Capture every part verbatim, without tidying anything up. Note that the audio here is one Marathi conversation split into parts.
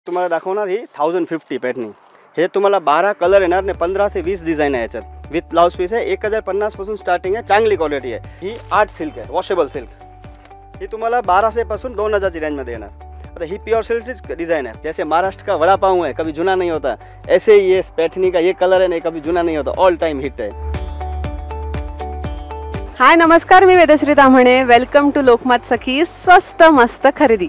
तुम्हाला दाखवणार ही थाउजंड फिफ्टी पॅटर्नी. हे तुम्हाला बारा कलर येणार आणि पंधरा ते वीस डिझाईन आहे याच्यात. विथ ब्लाउज पीस आहे. एक हजार पन्नास पासून स्टार्टिंग आहे. चांगली क्वालिटी आहे. ही आर्ट सिल्क आहे, वॉशेबल सिल्क. ही तुम्हाला बाराशे पासून दोन हजारची रेंजमध्ये येणार. आता ही प्योर सिल्कचीच डिज़ाइन है. जैसे महाराष्ट्र का वड़ा पाव है, कभी जुना नहीं होता, ऐसे ही ये पैठनी का ये कलर है नहीं, कभी जुना नहीं होता, ऑल टाइम हिट है. हाय नमस्कार, मी वेदश्री ताम्हणे. Welcome to Lokmat Sakhi. स्वस्त मस्त खरेदी.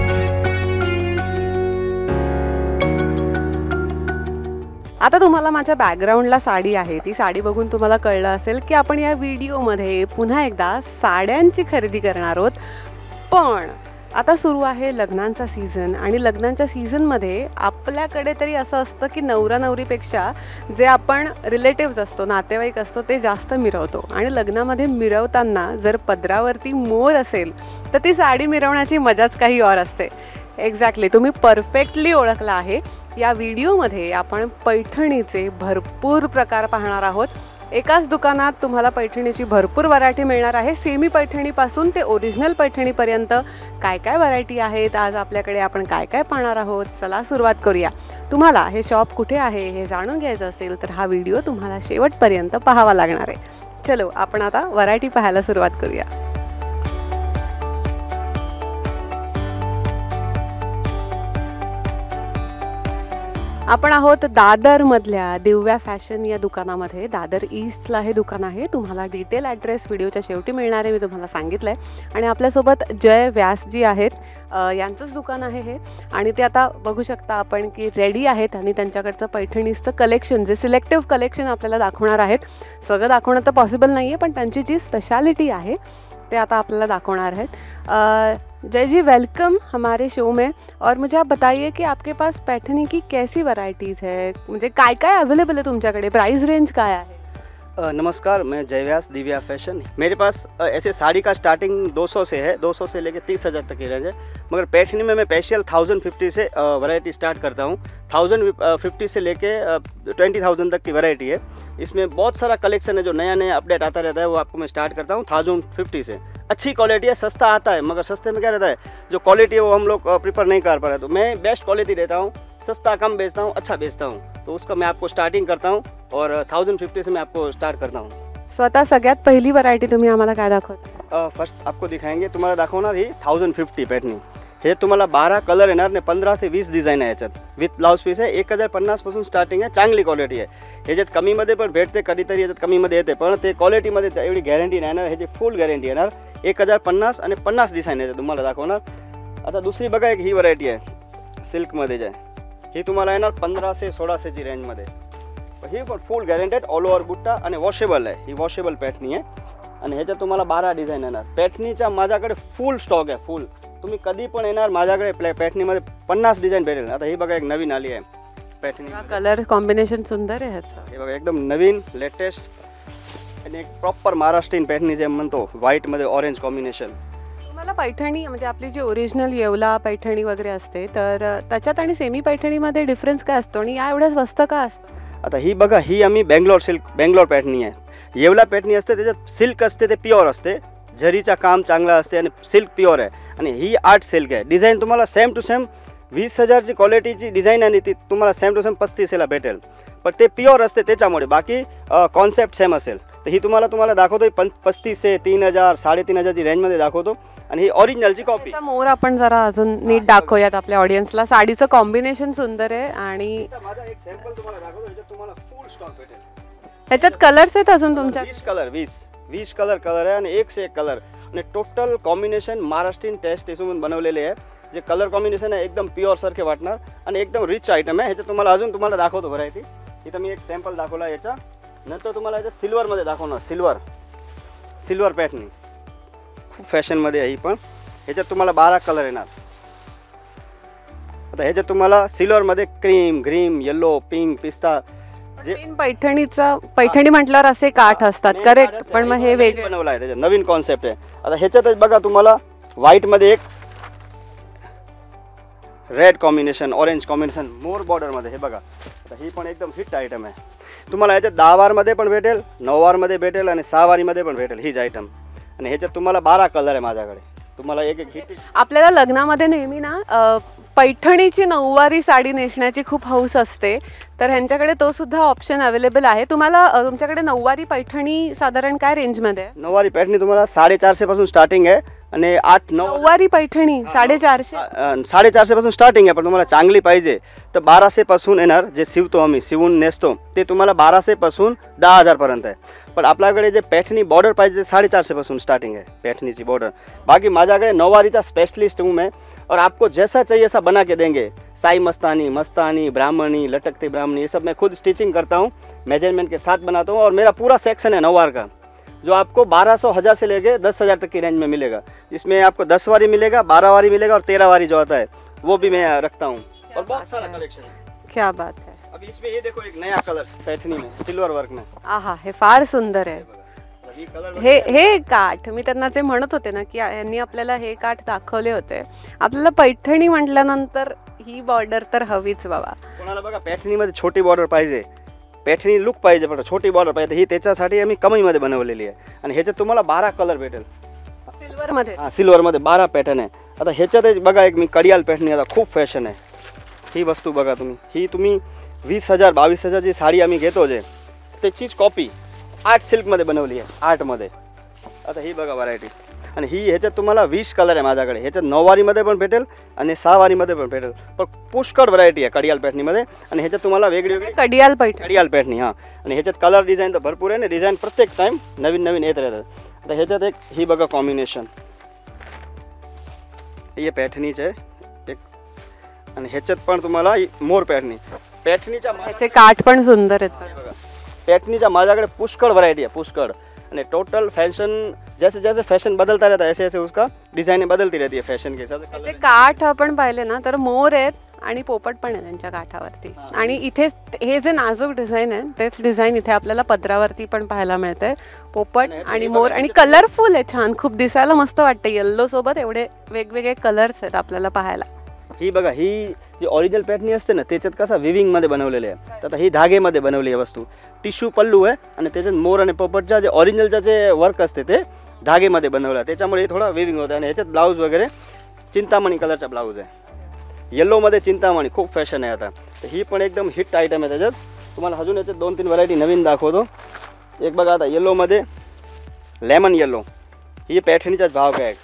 आता तुम्हाला माझ्या बॅकग्राऊंडला साडी आहे. ती साडी बघून तुम्हाला कळलं असेल की आपण या व्हिडिओमध्ये पुन्हा एकदा साड्यांची खरेदी करणार आहोत. पण आता सुरू आहे लग्नांचा सीझन आणि लग्नांच्या सीझनमध्ये आपल्याकडे तरी असं असतं की नवरा नवरीपेक्षा जे आपण रिलेटिव्स असतो, नातेवाईक असतो, ते जास्त मिरवतो. आणि लग्नामध्ये मिरवताना जर पदरावरती मोर असेल तर ती साडी मिरवण्याची मजाच काही और असते. एक्झॅक्टली, तुम्ही परफेक्टली ओळखला आहे. या व्हिडिओमध्ये आपण पैठणीचे भरपूर प्रकार पाहणार आहोत. एकाच दुकानात तुम्हाला पैठणीची भरपूर व्हरायटी मिळणार आहे. सेमी पैठणीपासून ते ओरिजिनल पैठणीपर्यंत काय काय व्हरायटी आहेत आज आपल्याकडे, आपण काय काय पाहणार आहोत. चला सुरुवात करूया. तुम्हाला हे शॉप कुठे आहे हे जाणून घ्यायचं असेल तर हा व्हिडिओ तुम्हाला शेवटपर्यंत पाहावा लागणार आहे. चलो आपण आता व्हरायटी पाहायला सुरुवात करूया. आपण आहोत दादरमधल्या दिव्या फॅशन या दुकानामध्ये. दादर ईस्टला हे दुकान आहे. तुम्हाला डिटेल ॲड्रेस व्हिडिओच्या शेवटी मिळणार आहे, मी तुम्हाला सांगितलं आहे. आणि आपल्यासोबत जय व्यासजी आहेत. यांचंच दुकान आहे हे. आणि ते आता बघू शकता आपण की रेडी आहेत आणि त्यांच्याकडचं पैठणीचं कलेक्शन, जे सिलेक्टिव्ह कलेक्शन आपल्याला दाखवणार आहेत. सगळं दाखवणं तर पॉसिबल नाही आहे, पण त्यांची जी स्पेशालिटी आहे ते आता आपल्याला दाखवणार आहेत. जय जी, वेलकम हमारे शो में. और मुझे आप बताइए कि आपके पास पैठनी की कैसी वैरायटीज़ है, मुझे काय काय अवेलेबल है तुमच्याकडे, प्राइस रेंज काय है? नमस्कार, मैं जय व्यास, दिव्या फैशन. मेरे पास ऐसे साड़ी का स्टार्टिंग दो सौ से है, दो सौ से लेकर तीस हज़ार तक की रेंज है. मगर पैठनी में मैं स्पेशल थाउजेंड फिफ्टी से वैरायटी स्टार्ट करता हूँ. थाउजेंड फिफ्टी से लेके ट्वेंटी थाउजेंड तक की वैरायटी है. इसमें बहुत सारा कलेक्शन है जो नया नया अपडेट आता रहता है, वो आपको मैं स्टार्ट करता हूँ थाउजेंड फिफ्टी से. अच्छी क्वालिटी है, सस्ता आता है, मगर सस्ते में क्या रहता है, जो क्वालिटी है वो हम लोग प्रीफर नहीं कर पा रहे. तो मैं बेस्ट क्वालिटी देता हूँ, सस्ता कम बेचता हूँ, अच्छा बेचता हूँ. तो उसका मैं आपको स्टार्टिंग करता हूँ और थाउजेंड फिफ्टी से मैं आपको स्टार्ट करता हूँ. स्वतः सगळ्यात पहिली व्हरायटी तुम्ही आम्हाला काय दाखवता? फर्स्ट आपको दिखाएंगे, तुम्हाला दाखवणार ही थाउजंड फिफ्टी पॅटर्नी. हे तुम्हाला बारा कलर येणार आणि पंधरा ते वीस डिझाईन आहे याच्यात. विथ ब्लाउज पीस आहे. एक हजार पन्नास पासून स्टार्टिंग आहे. चांगली क्वालिटी आहे. ह्याच्यात कमीमध्ये पण भेटते, कधीतरी याच्यात कमीमध्ये येते, पण ते क्वालिटीमध्ये एवढी गॅरंटी नाही येणार. ह्याची फुल गॅरंटी येणार. एक हजार पन्नास आणि पन्नास डिझाईन आहे तुम्हाला दाखवणार. आता दुसरी बघा, एक ही व्हरायटी आहे सिल्कमध्ये जे आहे. ही तुम्हाला येणार पंधराशे सोळाशेची रेंजमध्ये. ही पण फुल गॅरंटेड, ऑल ओव्हर बुट्टा आणि वॉशेबल आहे. ही वॉशेबल पॅटर्नी आहे आणि ह्याच्यात तुम्हाला बारा डिझाईन येणार. पॅटर्नीचा माझ्याकडे फुल स्टॉक आहे, फुल. तुम्ही कधी पण येणार माझ्याकडे पॅटर्नीमध्ये पन्नास डिझाईन भेटेल. आता ही बघा, एक नवीन आली आहे पॅटर्नी. कलर कॉम्बिनेशन सुंदर आहे ह्याचं. हे बघा, एकदम नवीन लेटेस्ट आणि एक प्रॉपर महाराष्ट्रीयन पॅटर्नी जे म्हणतो, व्हाईटमध्ये ऑरेंज कॉम्बिनेशन. तुम्हाला पैठणी म्हणजे आपली जी ओरिजिनल येवला पैठणी वगैरे असते, तर त्याच्यात आणि सेमी पैठणीमध्ये डिफरन्स काय असतो आणि या एवढ्या स्वस्त का असतं? आता ही बघा, ही आम्ही बेंगलोर सिल्क बेंगलोर पॅटर्नी आहे. येवला पॅटर्नी असते, त्याच्यात सिल्क असते, ते प्युअर असते, जरीचा काम चांगला असते आणि सिल्क प्युअर आहे. आणि ही आर्ट सिल्क आहे. डिझाईन तुम्हाला सेम टू सेम वीस हजारची क्वालिटीची डिझाईन आणि ती तुम्हाला सेम टू सेम पस्तीसला भेटेल, पण ते प्युअर असते त्याच्यामुळे. बाकी कॉन्सेप्ट सेम असेल. तर ही तुम्हाला तुम्हाला दाखवतो पं पस्तीसशे तीन हजार साडेतीन हजारची रेंजमध्ये दाखवतो. आणि ही ओरिजिनलची कॉपी. मोर आपण जरा अजून नीट दाखवूयात आपल्या ऑडियन्सला. साडीचं कॉम्बिनेशन सुंदर आहे आणि माझा एक सॅम्पल तुम्हाला दाखवतो. ह्याच्यात तुम्हाला फुल स्टॉक भेटेल. ह्याच्यात कलर्स आहेत अजून तुमच्या? वीस कलर वीस वीस कलर कलर आहे आणि एकशे एक कलर आणि टोटल कॉम्बिनेशन महाराष्ट्रीयन टेस्ट इसून बनवलेले आहे. जे कलर कॉम्बिनेशन आहे एकदम प्युअर सारखे वाटणार आणि एकदम रिच आयटम आहे. ह्याच्यात तुम्हाला अजून तुम्हाला दाखवतो व्हरायटी. इथं मी एक सॅम्पल दाखवला याचा. नंतर तुम्हाला याच्यात सिल्वरमध्ये दाखवणार. सिल्वर सिल्वर पॅटर्नी खूप फॅशनमध्ये आहे ही पण. ह्याच्यात तुम्हाला बारा कलर येणार. आता ह्याच्यात तुम्हाला सिल्वरमध्ये क्रीम, ग्रीन, येलो, पिंक, पिस्ता. जे पैठणीचा पैठणी म्हटल्यावर असे काठ असतात, करेक्ट, पण मग हे वेगळं बनवलं आहे, त्याच्यात नवीन कॉन्सेप्ट आहे. आता ह्याच्यातच बघा, तुम्हाला व्हाईटमध्ये एक रेड कॉम्बिनेशन, ऑरेंज कॉम्बिनेशन, मोर बॉर्डरमध्ये. हे बघा, आता ही पण एकदम हिट आयटम आहे. तुम्हाला ह्याच्यात दहा वारमध्ये पण भेटेल, नऊ वारमध्ये भेटेल आणि सहा वारीमध्ये पण भेटेल हीच आयटम. आणि ह्याच्यात तुम्हाला बारा कलर आहे माझ्याकडे. तुम्हाला एक एक हिट. आपल्याला लग्नामध्ये नेहमी ना अ, पैठणीची नऊवारी साडी नेसण्याची खूप हौस असते, तर ह्यांच्याकडे तो सुद्धा ऑप्शन अवेलेबल आहे. तुम्हाला अ, तुमच्याकडे नऊवारी पैठणी साधारण काय रेंजमध्ये आहे? नऊवारी पॅटर्नी तुम्हाला साडेचारशे पासून स्टार्टिंग आहे आणि आठ नऊ नऊवारी पैठणी साडेचारशे. साडेचारशे पासून स्टार्टिंग आहे, पण तुम्हाला चांगली पाहिजे तर बाराशे पासून येणार. जे शिवतो आम्ही शिवून नेसतो ते तुम्हाला बाराशे पासून दहा हजार पर्यंत आहे. पण आपल्याकडे जे पैठणी बॉर्डर पाहिजे ते साडेचारशे पासून स्टार्टिंग है पैठनी बॉर्डर. बाकी माझ्याकडे नौवारीचा स्पेशलिस्ट हूँ मैं, और आपको जैसा चाहिए ऐसा बना के देंगे. साई मस्तानी, मस्तानी, ब्राह्मणी, लटकती ब्राह्मणी, ये सब मैं खुद स्टिचिंग करता हूँ, मेजरमेंट के साथ बनाता हूँ. और मेरा पूरा सेक्शन है नौवार का, जो आपको बारह सौ हज़ार से लेके दस हज़ार तक की रेंज में मिलेगा. इसमें आपको दस वारी मिलेगा, बारह वारी मिलेगा और तेरह वारी जो आता है वो भी मैं रखता हूँ. और बहुत सारा कलेक्शन है. क्या बात है. अभी इसमें ये देखो एक नया कलर पैठनी में सिल्वर वर्क में. आहा, हे फार सुंदर आहे. ये कलर हे हे काठ मी त्यांना ते म्हणत होते ना की यांनी आपल्याला हे काठ दाखवले होते. आपल्याला पैठणी म्हटल्यानंतर ही बॉर्डर तर हवीच बाबा. कोणाला बघा पैठणीमध्ये छोटी बॉर्डर पाहिजे, पैठणी लुक पाहिजे, पण छोटी बॉर्डर पाहिजे, ही त्याच्यासाठी आम्ही कमीमध्ये बनवलेली आहे. आणि ह्याच्यात तुम्हाला बारा कलर भेटेल. सिल्वरमध्ये. हां, सिल्वरमध्ये बारा पॅटर्न आहे. आता ह्याच्यात बघा एक मी कडियाल पैठणी, आता खूप फॅशन आहे. ही वस्तू बघा तुम्ही, ही तुम्ही वीस हजार बावीस हजारची साडी आम्ही घेतो जे त्याचीच कॉपी आर्ट सिल्कमध्ये बनवली आहे, आर्टमध्ये. आता ही बघा व्हरायटी. आणि ही ह्याच्यात तुम्हाला वीस कलर आहे माझ्याकडे. ह्याच्यात नऊवारीमध्ये पण भेटेल आणि सहावारीमध्ये पण भेटेल, पण पुष्कळ व्हरायटी आहे कडियाल पैठणीमध्ये. आणि ह्याच्यात तुम्हाला वेगळी वेगळी कडियाल पैठणी. कडियाल पैठणी हां. आणि ह्याच्यात कलर डिझाईन तर भरपूर आहे ना, डिझाईन प्रत्येक टाईम नवीन नवीन येत राहतात. आता ह्याच्यात एक ही बघा कॉम्बिनेशन, हे पैठणीचं आहे एक. आणि ह्याच्यात पण तुम्हाला मोर पैठणी, पैठणीच्या ह्याचे काठ पण सुंदर आहेत बघा. पैठणीच्या माझ्याकडे पुष्कळ व्हरायटी आहे, पुष्कळ. आणि टोटल फैशन जैसे जैसे फैशन बदलता रहता है ऐसे ऐसे उसका डिजाइन बदलती रहती है फैशन के हिसाब से. काठ आपण पाहिले ना तर मोर आहेत आणि पोपट पण आहे त्यांच्या काठावरती. आणि इथे हे जे नाजूक डिझाईन आहे तेच डिझाईन इथे आपल्याला पदरावरती पण पाहायला मिळतंय. पोपट आणि मोर आणि कलरफुल आहे, छान, खूप दिसायला मस्त वाटतं. येल्लो सोबत एवढे वेगवेगळे कलर्स आहेत आपल्याला पाहायला. ही बघा, ही जी ओरिजिनल पैठणी असते ना त्याच्यात कसं विविंगमध्ये बनवलेले आहे. तर ही धागेमध्ये बनवली आहे वस्तू. टिश्यू पल्लू आहे आणि त्याच्यात मोर आणि पोपटच्या जे ओरिजिनलचं जे वर्क असते ते धागेमध्ये बनवलं आहे, त्याच्यामुळे थोडा विविंग होतं. आणि ह्याच्यात ब्लाऊज वगैरे चिंतामणी कलरचा ब्लाऊज आहे, येल्लोमध्ये चिंतामणी खूप फॅशन आहे आता. तर ही पण एकदम हिट आयटम आहे. त्याच्यात तुम्हाला अजून याच्यात दोन तीन व्हरायटी नवीन दाखवतो. एक बघा आता येल्लोमध्ये लेमन येल्लो, ही पैठणीचाच भाव काय.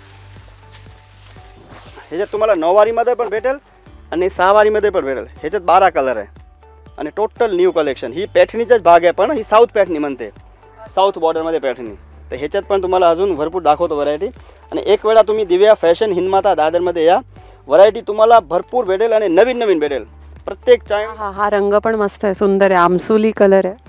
ह्याच्यात तुम्हाला नऊवारीमध्ये पण भेटेल आणि सहावारीमध्ये पण भेटेल. ह्याच्यात बारा कलर आहे आणि टोटल न्यू कलेक्शन. ही पैठणीचाच भाग आहे, पण ही साऊथ पैठणी म्हणते, साऊथ बॉर्डरमध्ये पैठणी. तर ह्याच्यात पण तुम्हाला अजून भरपूर दाखवतो व्हरायटी. आणि एक वेळा तुम्ही दिव्या फॅशन हिंदमाता दादरमध्ये या, व्हरायटी तुम्हाला भरपूर भेटेल आणि नवीन नवीन भेटेल प्रत्येक टाइम. हा हा रंग पण मस्त आहे, सुंदर आहे, आमसुली कलर आहे.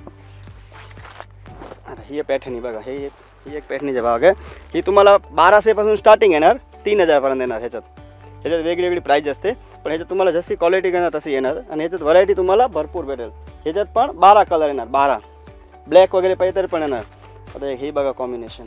आता ही पैठणी बघा, हे ही एक पैठणीचा भाग आहे. ही तुम्हाला बाराशे पासून स्टार्टिंग येणार, तीन हजारपर्यंत येणार. ह्याच्यात ह्याच्यात वेगळी वेगळी प्राईज असते, पण ह्याच्यात तुम्हाला जशी क्वालिटी घेणार तशी येणार. आणि ह्याच्यात व्हरायटी तुम्हाला भरपूर भेटेल. ह्याच्यात पण बारा कलर येणार, बारा. ब्लॅक वगैरे पाहिजे तरी पण येणार. आता हे बघा कॉम्बिनेशन,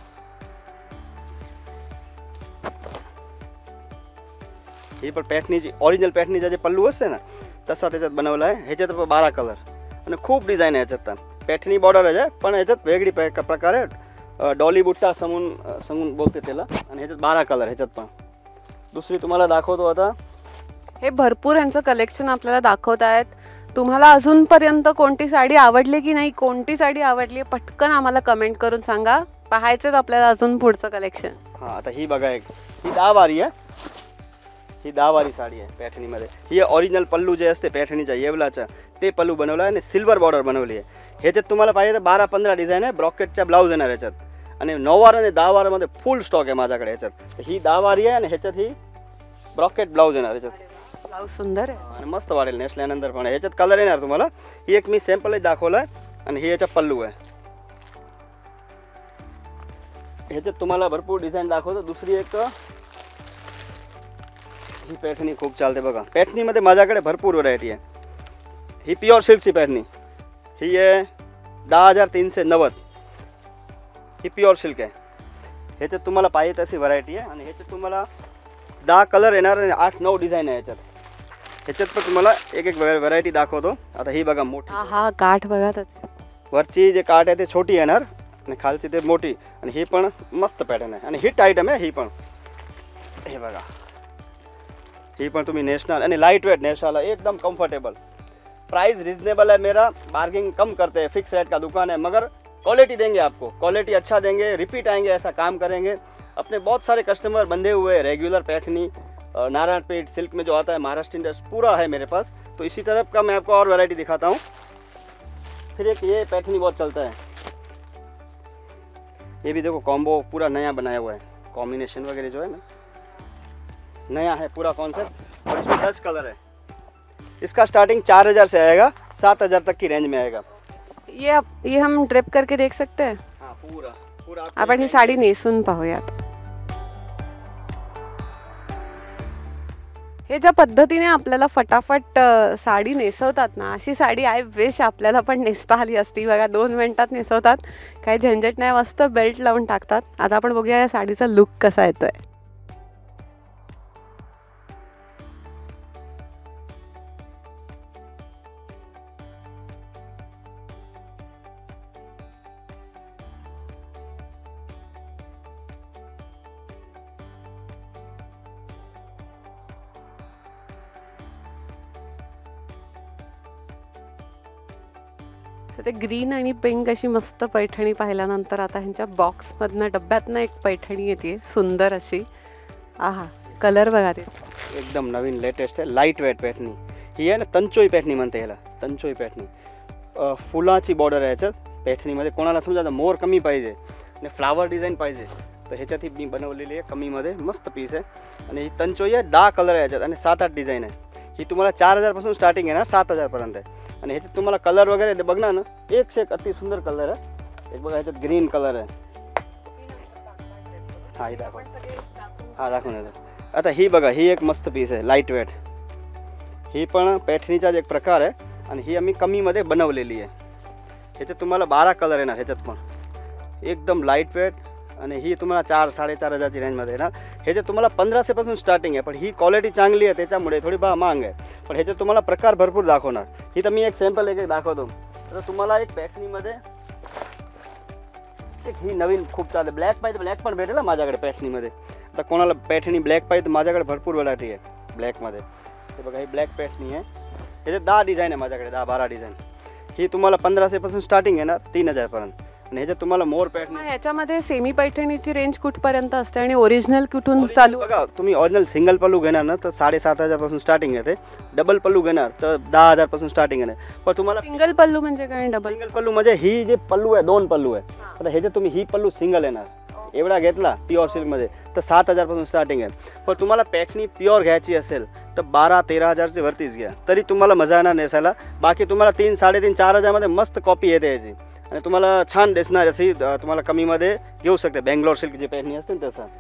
ही पण पैठणीची ओरिजिनल पैठणीचा जे पल्लू असते ना तसा त्याच्यात बनवला आहे. ह्याच्यात पण बारा कलर आणि खूप डिझाईन आहे ह्याच्यात. पैठणी बॉर्डर आहे पण ह्याच्यात वेगळी प्रकार आहे, डॉली बुट्टा समून सांगून बोलते त्याला. आणि ह्याच्यात बारा कलर. ह्याच्यात पण दुसरी तुम्हाला दाखवतो आता. हे भरपूर यांचं कलेक्शन आपल्याला दाखवत आहेत. तुम्हाला अजूनपर्यंत कोणती साडी आवडली की नाही, कोणती साडी आवडली पटकन आम्हाला कमेंट करून सांगा. पाहायचंच आपल्याला अजून पुढचं कलेक्शन. हां, आता ही बघा, एक ही दहावारी आहे, ही दहावारी साडी आहे पैठणीमध्ये. ही ओरिजिनल पल्लू जे असते पैठणीचा येवलाचा ते पल्लू बनवला आहे आणि सिल्वर बॉर्डर बनवली आहे. ह्याच्यात तुम्हाला पाहिजे तर बारा पंधरा डिझाईन आहे. ब्रॉकेटच्या ब्लाऊज येणार ह्याच्यात. आणि नऊवार आणि दहावारमध्ये फुल स्टॉक आहे माझ्याकडे ह्याच्यात. ही दहावारी आहे आणि ह्याच्यात ही ब्रॉकेट ब्लाऊज येणार ह्याच्यात. ब्लाऊज सुंदर आहे आणि मस्त वाटेल नेसल्यानंतर पण. ह्याच्यात कलर येणार तुम्हाला. ही एक मी सॅम्पलच दाखवला आहे आणि ही याचा पल्लू आहे. ह्याच्यात तुम्हाला भरपूर डिझाईन दाखवतो. दुसरी एक ही पैठणी खूप चालते बघा. पैठणीमध्ये माझ्याकडे भरपूर व्हरायटी आहे. ही प्युअर सिल्कची पैठणी, ही आहे दहा हजार तीनशे नव्वद. ही प्युअर सिल्क आहे. ह्याच्यात तुम्हाला पाहिजे तशी व्हरायटी आहे. आणि ह्याच्यात तुम्हाला दहा कलर येणार आणि आठ नऊ डिझाईन आहे ह्याच्यात. ह्याच्यात पण तुम्हाला एक एक व्हरायटी दाखवतो. आता ही बघा मोठी, हा हा काठ बघा. वरची जे काठ आहे ते छोटी येणार आणि खालची ते मोठी. आणि ही पण मस्त पॅटर्न आहे आणि हिट आयटम आहे. ही पण हे बघा, ही पण तुम्ही नेशनल आणि लाइट वेट नेशनल है, एकदम कंफर्टेबल। प्राइस रिजनेबल है मेरा, बार्गेनिंग कम करते हैं, फिक्स रेट का दुकान है, मगर क्वालिटी देंगे आपको, क्वालिटी अच्छा देंगे, रिपीट आएंगे, ऐसा काम करेंगे। अपने बहुत सारे कस्टमर बंधे हुए हैं, रेगुलर पैठनी, नारायणपेट सिल्क में जो आता है, महाराष्ट्र इंडस्ट पूरा है मेरे पास। तो इसी तरफ का मैं आपको और वैरायटी दिखाता हूँ। फिर एक ये पैठनी बहुत चलता है, ये भी देखो कॉम्बो पूरा नया बनाया हुआ है, कॉम्बिनेशन वगैरह जो है ना नया है पूरा कॉन्सेप्ट, और इसमें दस कलर है। इसका स्टार्टिंग चार हज़ार से आएगा, सात हज़ार तक की रेंज में आएगा। ये आप- ये हम ड्रेप करके देख सकते हैं? हाँ पूरा पूरा आपको आपण ही एक- साडी नेसून पाहूयात। हे ज्या पद्धतीने आपल्याला फटाफट अ, साडी नेसवतात ना, अशी साडी आय विश आपल्याला पण नेसता आली असती। बघा दोन मिनिटात नेसवतात, काही झंझट नाही, मस्त बेल्ट लावून टाकतात। आता आपण बघूया या साडीचा लुक कसा येतोय। तर ते ग्रीन आणि पिंक अशी मस्त पैठणी पाहिल्यानंतर आता ह्यांच्या बॉक्समधनं डब्यातनं एक पैठणी येते सुंदर अशी। आहा, कलर बघा ते एकदम नवीन लेटेस्ट आहे, लाईट वेट पैठणी ही आहे ना, तंचोई पैठणी म्हणते ह्याला, तंचोई पैठणी। अ, फुलाची बॉर्डर आहे ह्याच्यात पैठणीमध्ये। कोणाला समजा आता मोर कमी पाहिजे आणि फ्लावर डिझाईन पाहिजे तर ह्याच्यात ही मी बनवलेली आहे कमीमध्ये, मस्त पीस आहे। आणि ही तंचोई आहे, दहा कलर आहे ह्याच्यात आणि सात आठ डिझाईन आहे। ही तुम्हाला चार हजारपासून स्टार्टिंग आहे ना, सात हजारपर्यंत आहे। आणि ह्याच्यात तुम्हाला कलर वगैरे ते बघणार ना, एक से एक अति सुंदर कलर आहे। एक बघा ह्याच्यात ग्रीन कलर आहे, हा ही दाखव, हा दाखवून येतो। आता ही बघा, ही एक मस्त पीस आहे लाईट वेट, ही पण पैठणीचाच एक प्रकार आहे आणि ही आम्ही कमीमध्ये बनवलेली आहे। ह्याच्यात तुम्हाला बारा कलर येणार ह्याच्यात पण, एकदम लाईट वेट। आणि ही तुम्हाला चार साडेचार हजारची रेंजमध्ये येणार। ह्याच्यात तुम्हाला पंधराशेपासून स्टार्टिंग आहे, पण ही क्वालिटी चांगली आहे त्याच्यामुळे थोडी बा महाग आहे, पण ह्याच्यात तुम्हाला प्रकार भरपूर दाखवणार। ही तर मी एक सॅम्पल एक एक दाखवतो। तर तुम्हाला एक पैठणीमध्ये एक ही नवीन खूप चालते, ब्लॅक पाहिजे ब्लॅक पण भेटेल माझ्याकडे पैठणीमध्ये। आता कोणाला पैठणी ब्लॅक पाहिजे माझ्याकडे भरपूर व्हरायटी आहे ब्लॅकमध्ये। हे बघा ही ब्लॅक पैठणी आहे, ह्याच्यात दहा डिझाईन आहे माझ्याकडे, दहा बारा डिझाईन। ही तुम्हाला पंधराशेपासून स्टार्टिंग येणार तीन हजारपर्यंत। आणि ह्याच्यात तुम्हाला मोर पैठणी, ह्याच्यामध्ये सेमी पैठणीची रेंज कुठपर्यंत असते आणि ओरिजिनल कुठून चालू? बघा तुम्ही ओरिजिनल सिंगल पल्लू घेणार ना तर साडेसात हजारपासून स्टार्टिंग येते, डबल पल्लू घेणार तर दहा हजारपासून स्टार्टिंग येणार। पण तुम्हाला सिंगल पल्लू म्हणजे काय? डबल सिंगल पल्लू म्हणजे ही जे पल्लू आहे दोन पल्लू आहे, आता ह्याच्यात तुम्ही ही पल्लू सिंगल येणार, एवढा घेतला प्युअर सिल्कमध्ये तर सात हजारपासून स्टार्टिंग आहे। पण तुम्हाला पैठणी प्युअर घ्यायची असेल तर बारा तेरा हजारची वरतीच घ्या, तरी तुम्हाला मजा येणार नेसायला। बाकी तुम्हाला तीन साडेतीन चार हजारमध्ये मस्त कॉपी येते याची आणि तुम्हाला छान दिसणार अशी तुम्हाला कमीमध्ये घेऊ शकते। बेंगलोर सिल्क जी पैठणी असते ना तसा,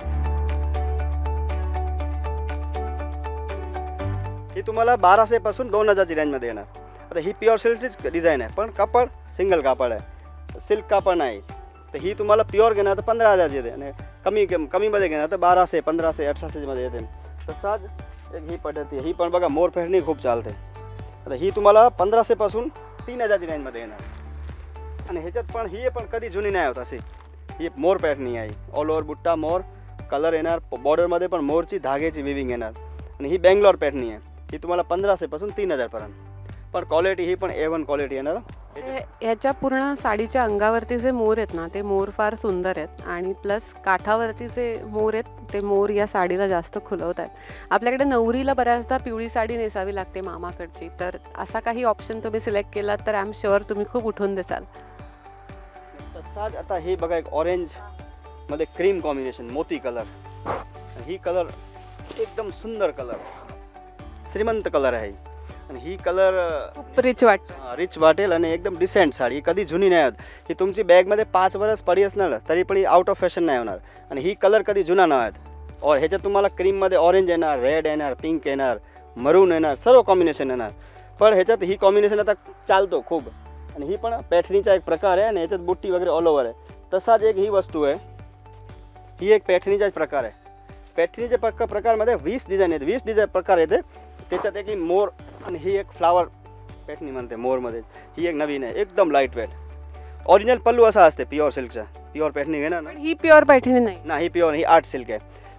ही तुम्हाला बाराशे पासून दोन हजारची रेंजमध्ये येणार। आता ही प्युअर सिल्कचीच डिझाईन आहे, पण कापड सिंगल कापड आहे, सिल्क कापड नाही। तर ही तुम्हाला प्युअर घेणार तर पंधरा हजारची येते आणि कमी कमीमध्ये घेणार तर बाराशे पंधराशे अठराशेमध्ये येते। तसाच एक ही पद्धती, ही पण बघा मोर पैठणी खूप चालते। आता ही तुम्हाला पंधराशेपासून तीन हजारची रेंजमध्ये येणार। आणि ह्याच्यात पण ही पण कधी जुनी नाही होत अशी, ही मोर पैठणी आहे, ऑल ओव्हर बुट्टा मोर कलर येणार, बॉर्डरमध्ये पण मोरची धाग्याची विविंग येणार। आणि ही बेंगलोर पैठणी आहे, ही तुम्हाला पंधराशेपासून तीन हजारपर्यंत, पण क्वालिटी ही पण ए वन क्वालिटी येणार। ह्याच्या पूर्ण साडीच्या अंगावरती जे मोर आहेत ना ते मोर फार सुंदर आहेत आणि प्लस काठावरती जे मोर आहेत ते मोर या साडीला जास्त खुलवत आहेत। आपल्याकडे नवरीला बऱ्याचदा पिवळी साडी नेसावी लागते मामाकडची, तर असा काही ऑप्शन तुम्ही सिलेक्ट केला तर आय एम शुअर तुम्ही खूप उठून दिसाल। तसाच आता हे बघा एक ऑरेंज मध्ये क्रीम कॉम्बिनेशन मोती कलर, ही कलर एकदम सुंदर कलर, श्रीमंत कलर आहे आणि ही कलर खूप रिच वाटतं, रिच वाटेल आणि एकदम डिसेंट साडी, ही कधी जुनी नाही होत। ही तुमची बॅगमध्ये पाच वर्ष पडी असणार तरी पण ही आउट ऑफ फॅशन नाही होणार आणि ही कलर कधी जुना नाही होत। और ह्याच्यात तुम्हाला क्रीममध्ये ऑरेंज येणार, रेड येणार, पिंक येणार, मरून येणार, सर्व कॉम्बिनेशन येणार। पण ह्याच्यात ही कॉम्बिनेशन आता चालतो खूप आणि ही पण पैठणीचा एक प्रकार आहे आणि ह्याच्यात बुट्टी वगैरे ऑल ओव्हर आहे। तसाच एक ही वस्तू आहे, ही एक पैठणीचाच प्रकार आहे। पैठणीच्या प्रक प्रकारमध्ये वीस डिझाईन आहेत, वीस डिझाईन प्रकार येते, त्याच्यात एक ही मोर आणि ही एक फ्लावर पैठणी म्हणते मोरमध्ये, ही एक नवीन आहे एकदम लाईट वेट। ओरिजिनल पल्लू असा असते प्युअर सिल्कचा, प्युअर पैठणी घेणार ना, ही प्युअर पैठणी नाही ना ही प्युअर, ही आर्ट सिल्क आहे।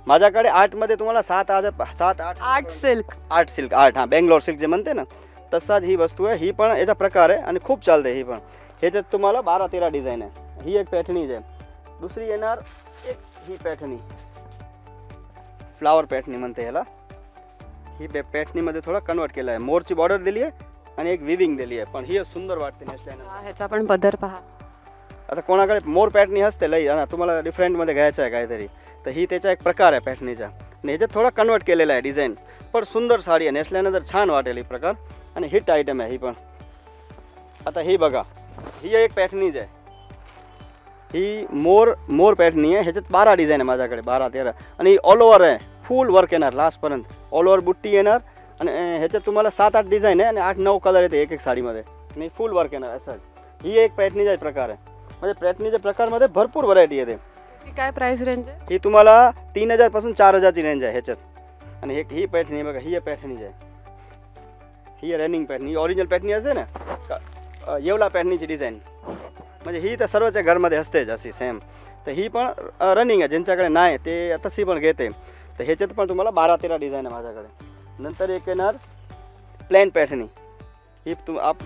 माझ्याकडे आर्टमध्ये तुम्हाला सात हजार सात आठ art silk art silk art हां बेंगलोर सिल्क जे म्हणते ना तसाच ही वस्तू आहे. ही पण याचा प्रकार आहे आणि खूप चालते ही पण. ह्याच्यात तुम्हाला बारा तेरा डिझाईन आहे. ही एक पॅटर्नीज आहे. दुसरी येणार एक ही पॅटर्नी फ्लावर पॅटर्नी म्हणते ह्याला. ही पॅटर्नीमध्ये थोडा कन्वर्ट केला आहे. मोरची बॉर्डर दिली आहे आणि एक विविंग दिली आहे. पण ही सुंदर वाटते नेसल्यानंतर. ह्याचा पण पदर पहा. आता कोणाकडे मोर पॅटर्नी असते लई ना तुम्हाला डिफरंटमध्ये घ्यायचं आहे काहीतरी तर ही त्याचा एक प्रकार आहे पॅटर्नीचा आणि ह्याच्यात थोडा कन्वर्ट केलेला आहे डिझाईन. पण सुंदर साडी आहे नेसल्यानंतर छान वाटेल ही प्रकार आणि हिट आयटम आहे ही पण. आता ही बघा ही एक पॅटर्नीज आहे. ही मोर मोर पॅटर्नी आहे. ह्याच्यात बारा डिझाईन आहे माझ्याकडे बारा तेरा आणि ऑल ओव्हर आहे. फुल वर्क येणार लास्टपर्यंत. ऑल ओव्हर बुट्टी येणार आणि ह्याच्यात तुम्हाला सात आठ डिझाईन आहे आणि आठ नऊ कलर येते एक एक साडीमध्ये आणि फुल वर्क येणार असंच. ही एक पॅटर्नीचा प्रकार आहे. म्हणजे पॅटर्नीच्या प्रकारमध्ये भरपूर व्हरायटी येते. काय प्राइस रेंज आहे? ही तुम्हाला तीन हजार पासून चार हजारची रेंज आहे ह्याच्यात. आणि एक ही पॅटर्नी बघा ही पॅटर्नीज आहे. ही रनिंग पॅटर्नी ओरिजिनल पॅटर्नी असते ना येवला पॅटर्नीची डिझाईन म्हणजे ही तर सर्वच्या घरमध्ये असतेच अशी सेम. तर ही पण रनिंग आहे ज्यांच्याकडे नाही ते तशी पण घेते. तर ह्याच्यात पण तुम्हाला बारा तेरा डिझाईन आहे माझ्याकडे. नंतर एक येणार प्लेन पॅटर्नी. ही तुम आप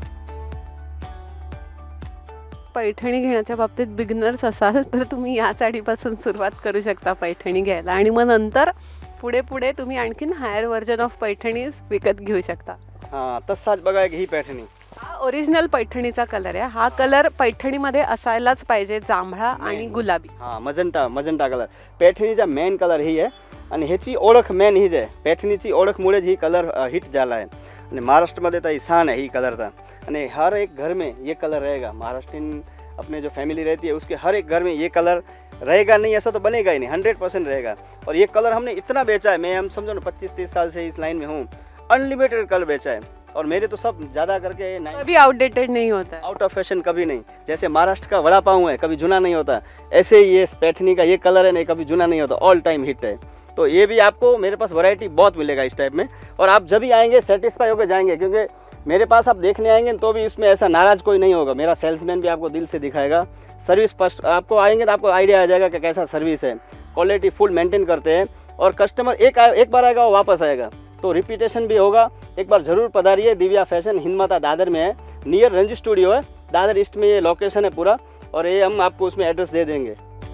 पैठणी घेण्याच्या बाबतीत बिगनर्स असाल तर तुम्ही या साडीपासून सुरुवात करू शकता पैठणी घ्यायला आणि मग नंतर पुढे पुढे तुम्ही आणखीन हायर व्हर्जन ऑफ पैठणीज विकत घेऊ शकता. हां तसाच बघा एक ही पॅटर्नी. हा ओरिजिनल पैठणीचा कलर आहे. हा कलर पैठणीमध्ये असायलाच पाहिजे जांभळा आणि गुलाबी. हां मजंटा मजंटा कलर पैठणीचा मेन कलर ही आहे आणि ह्याची ओळख मेन हीच आहे. पैठणीची ओळखमुळेच ही कलर हिट झाला आहे आणि महाराष्ट्रामध्ये तर ईशान है ही कलर का आणि हर एक घर में ये कलर रहेगा. महाराष्ट्रीयन अपने जो फैमिली रहती है उसके हर एक घर में ये कलर रहेगा. नहीं ऐसा तो बनेगा ही नहीं. हंड्रेड परसेंट रहेगा. और ये कलर हमने इतना बेचा है. मैं हम समझो ना पच्चीस तीस साल से इस लाइन में हूँ. अनलिमिटेड कलर बेचा है और मेरे तो सब ज़्यादा करके कभी आउटडेटेड नहीं होता है. आउट ऑफ फैशन कभी नहीं. जैसे महाराष्ट्र का वड़ा पाव है कभी जुना नहीं होता ऐसे ही ये पैठनी का ये कलर है नहीं कभी जुना नहीं होता. ऑल टाइम हिट है. तो ये भी आपको मेरे पास वैरायटी बहुत मिलेगा इस टाइप में और आप जब भी आएंगे सेटिस्फाई होकर जाएंगे क्योंकि मेरे पास आप देखने आएंगे तो भी इसमें ऐसा नाराज़ कोई नहीं होगा. मेरा सेल्समैन भी आपको दिल से दिखाएगा. सर्विस फर्स्ट आपको आएंगे तो आपको आइडिया आ जाएगा कि कैसा सर्विस है. क्वालिटी फुल मेंटेन करते हैं और कस्टमर एक एक बार आएगा वो वापस आएगा तो रिपीटेशन भी होगा. एक बार ज़रूर पधारिए. दिव्या फैशन हिंदमाता दादर में है. नियर रंजी स्टूडियो है. दादर ईस्ट में ये लोकेशन है पूरा और ये हम आपको उसमें एड्रेस दे देंगे.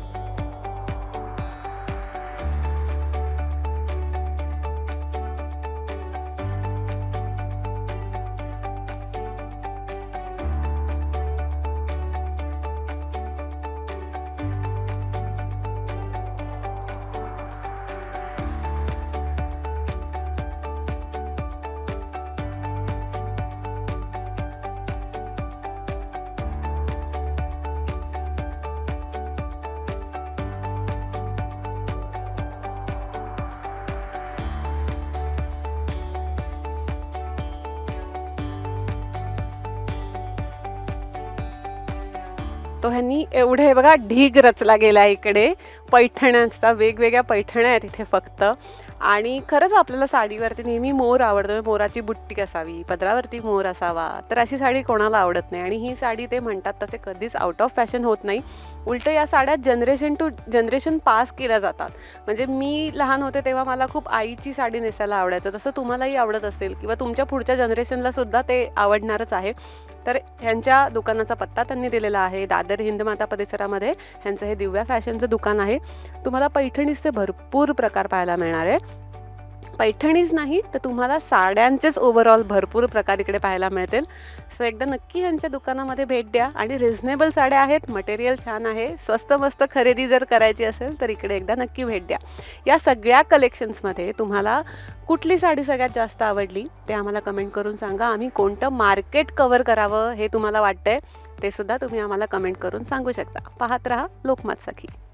तो ह्यांनी एवढे बघा ढीग रचला गेला इकडे पैठण्यांचा. वेगवेगळ्या पैठण्या आहेत इथे फक्त. आणि खरंच आपल्याला साडीवरती नेहमी मोर आवडतो. मोराची बुट्टी असावी पदरावरती मोर असावा तर अशी साडी कोणाला आवडत नाही. आणि ही साडी ते म्हणतात तसे कधीच आउट ऑफ फॅशन होत नाही. उलट या साड्या जनरेशन टू जनरेशन पास केल्या जातात. म्हणजे मी लहान होते तेव्हा मला खूप आईची साडी नेसायला आवडायचं. तसं तुम्हालाही आवडत असेल किंवा तुमच्या पुढच्या जनरेशनला सुद्धा ते आवडणारच आहे. तर ह्यांच्या दुकानाचा पत्ता त्यांनी दिलेला आहे दादर हिंदमाता परिसरामध्ये. ह्यांचं हे दिव्या फॅशनचं दुकान आहे. तुम्हाला पैठणीचे भरपूर प्रकार पाहायला मिळणार आहे. पैठणीच नाही तर तुम्हाला साड्यांचेच ओव्हरऑल भरपूर प्रकार इकडे पाहायला मिळतील. सो एकदा नक्की यांच्या दुकानामध्ये भेट द्या. आणि रिझनेबल साड्या आहेत. मटेरियल छान आहे. स्वस्त मस्त खरेदी जर करायची असेल तर इकडे एकदा नक्की भेट द्या. या सगळ्या कलेक्शन्समध्ये तुम्हाला कुठली साडी सगळ्यात जास्त आवडली ते आम्हाला कमेंट करून सांगा. आम्ही कोणतं मार्केट कव्हर करावं हे तुम्हाला वाटतंय ते सुद्धा तुम्ही आम्हाला कमेंट करून सांगू शकता. पाहत रहा लोकमत सखी.